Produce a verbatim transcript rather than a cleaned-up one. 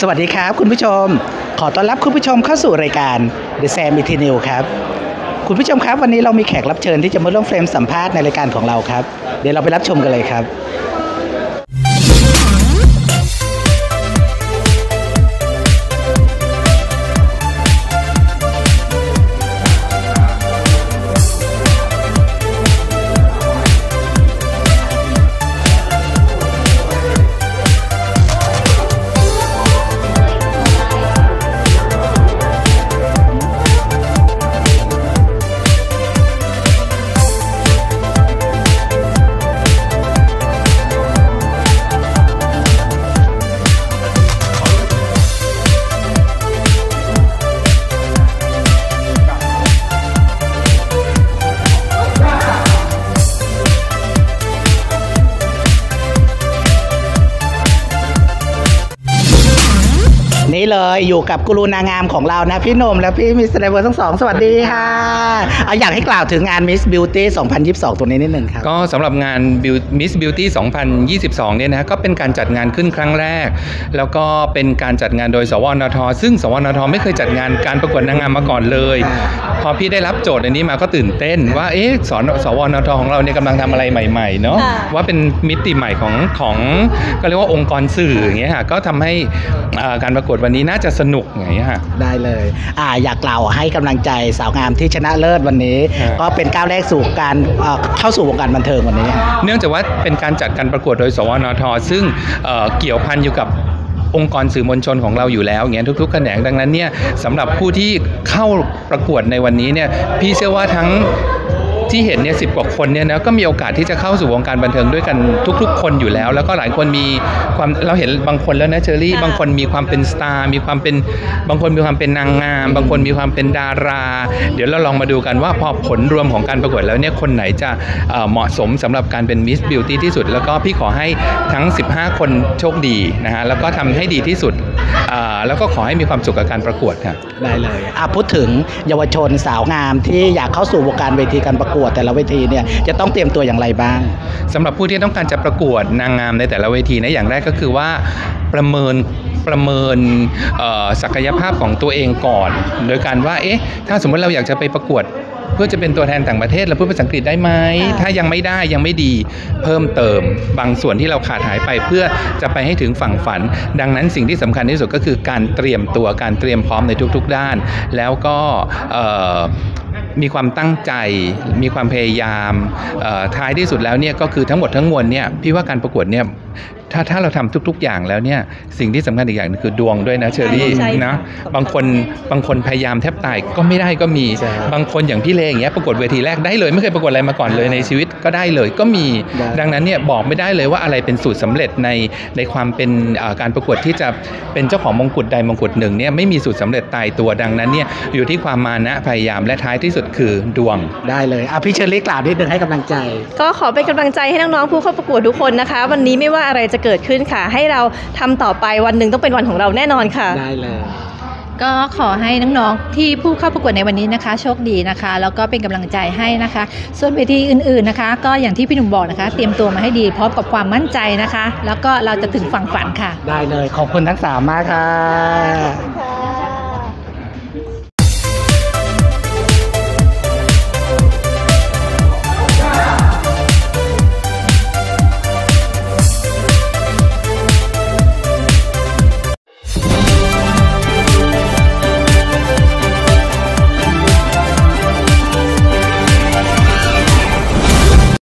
วัสดีครับคุณผู้ชมขอต้อนรับคุณผู้ชมเข้าสู่รายการ The Sam Eternal ครับคุณผู้ชมครับวันนี้เรามีแขกรับเชิญที่จะมาร่วมเฟรมสัมภาษณ์ในรายการของเราครับเดี๋ยวเราไปรับชมกันเลยครับนี่เลยอยู่กับกูรูนางงามของเรานะพี่หนุ่มและพี่มิสเตอร์เวอร์ทั้งสองสวัสดีค่ะเอาอยากให้กล่าวถึงงาน Miss Beauty สองพันยี่สิบสองตัวนี้นิดหนึ่งครับก็สำหรับงาน Miss Beauty สองพันยี่สิบสองเนี่ยนะก็เป็นการจัดงานขึ้นครั้งแรกแล้วก็เป็นการจัดงานโดยสวนท.ซึ่งสวนท.ไม่เคยจัดงานการประกวดนางงามมาก่อนเลยพอพี่ได้รับโจทย์อันนี้มาก็ตื่นเต้นว่าเอ๊ะสอนสวนท.ของเราเนี่ยกำลังทำอะไรใหม่ๆเนาะว่าเป็นมิติใหม่ของของก็เรียกว่าองค์กรสื่ออย่างเงี้ยค่ะก็ทำให้การประกวดวันนี้น่าจะสนุกอย่างเงี้ยค่ะได้เลยอ่าอยากกล่าวให้กำลังใจสาวงามที่ชนะเลิศวันนี้ก็เป็นก้าวแรกสู่การเข้าสู่วงการบันเทิงวันนี้เนื่องจากว่าเป็นการจัดการประกวดโดยสวนท.ซึ่งเกี่ยวพันอยู่กับองค์กรสื่อมวลชนของเราอยู่แล้วอย่างเงี้ยทุกๆแขนงดังนั้นเนี่ยสำหรับผู้ที่เข้าประกวดในวันนี้เนี่ยพี่เชื่อว่าทั้งที่เห็นเนี่ยสิบกว่าคนเนี่ยนะก็มีโอกาสที่จะเข้าสู่วงการบันเทิงด้วยกันทุกๆคนอยู่แล้วแล้วก็หลายคนมีความเราเห็นบางคนแล้วนะเชอรี่บางคนมีความเป็นสตาร์มีความเป็นบางคนมีความเป็นนางงามบางคนมีความเป็นดาราเดี๋ยวเราลองมาดูกันว่าพอผลรวมของการประกวดแล้วเนี่ยคนไหนจะเหมาะสมสำหรับการเป็น Miss Beauty ที่สุดแล้วก็พี่ขอให้ทั้งสิบห้าคนโชคดีนะฮะแล้วก็ทำให้ดีที่สุดแล้วก็ขอให้มีความสุขกับการประกวดครับได้เลยอ่ะพูดถึงเยาวชนสาวงามที่อยากเข้าสู่วงการเวทีการประกวดแต่ละเวทีเนี่ยจะต้องเตรียมตัวอย่างไรบ้างสำหรับผู้ที่ต้องการจะประกวดนางงามในแต่ละเวทีนะอย่างแรกก็คือว่าประเมินประเมินศักยภาพของตัวเองก่อนโดยการว่าเอ๊ะถ้าสมมติเราอยากจะไปประกวดเพื่อจะเป็นตัวแทนต่างประเทศเราพูดภาษาอังกฤษได้ไหมถ้ายังไม่ได้ยังไม่ดีเพิ่มเติมบางส่วนที่เราขาดหายไปเพื่อจะไปให้ถึงฝั่งฝันดังนั้นสิ่งที่สำคัญที่สุดก็คือการเตรียมตัวการเตรียมพร้อมในทุกๆด้านแล้วก็มีความตั้งใจมีความพยายามท้ายที่สุดแล้วเนี่ยก็คือทั้งหมดทั้งมวลเนี่ยพี่ว่าการประกวดเนี่ยถ้าถ้าเราทำทุกๆอย่างแล้วเนี่ยสิ่งที่สำคัญอีกอย่างนึงคือดวงด้วยนะเชอรี่นะบางคนบางคนพยายามแทบตายก็ไม่ได้ก็มีบางคนอย่างพี่เลอย่างเงี้ยประกวดเวทีแรกได้เลยไม่เคยประกวดอะไรมาก่อนเลยในชีวิตก็ได้เลยก็มีดังนั้นเนี่ยบอกไม่ได้เลยว่าอะไรเป็นสูตรสำเร็จในในความเป็นการประกวดที่จะเป็นเจ้าของมงกุฎใดมงกุฎหนึ่งเนี่ยไม่มีสูตรสำเร็จตายตัวดังนั้นเนี่ยอยู่ที่ความมานะพยายามและท้ายที่สุดคือดวงได้เลยอ่ะพี่เชอรี่กล่าวนิดนึงให้กำลังใจก็ขอเป็นกำลังใจให้น้องๆผู้เข้าประกวดทุกคนนะคะวันนี้ไม่ว่าอะไรจะเกิดขึ้นค่ะให้เราทำต่อไปวันหนึ่งต้องเป็นวันของเราแน่นอนค่ะได้เลยก็ขอให้น้องๆที่ผู้เข้าประกวดในวันนี้นะคะโชคดีนะคะแล้วก็เป็นกำลังใจให้นะคะส่วนเวทีอื่นๆนะคะก็อย่างที่พี่หนุ่มบอกนะคะเตรียมตัวมาให้ดีพร้อมกับความมั่นใจนะคะแล้วก็เราจะถึงฝั่งฝันค่ะได้เลยขอบคุณทั้งสามมากค่ะ